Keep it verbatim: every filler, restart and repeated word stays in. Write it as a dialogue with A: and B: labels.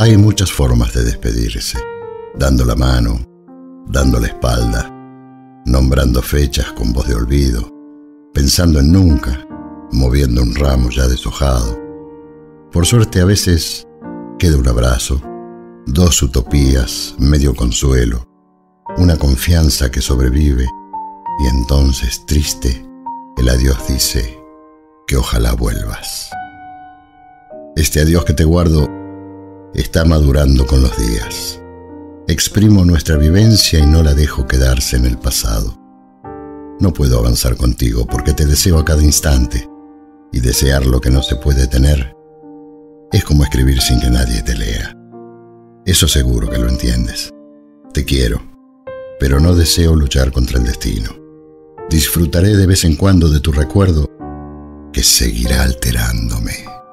A: Hay muchas formas de despedirse: dando la mano, dando la espalda, nombrando fechas con voz de olvido, pensando en nunca, moviendo un ramo ya deshojado. Por suerte a veces queda un abrazo, dos utopías, medio consuelo, una confianza que sobrevive, y entonces, triste, el adiós dice que ojalá vuelvas. Este adiós que te guardo está madurando con los días. Exprimo nuestra vivencia y no la dejo quedarse en el pasado. No puedo avanzar contigo porque te deseo a cada instante, y desear lo que no se puede tener es como escribir sin que nadie te lea. Eso seguro que lo entiendes. Te quiero, pero no deseo luchar contra el destino. Disfrutaré de vez en cuando de tu recuerdo, que seguirá alterándome.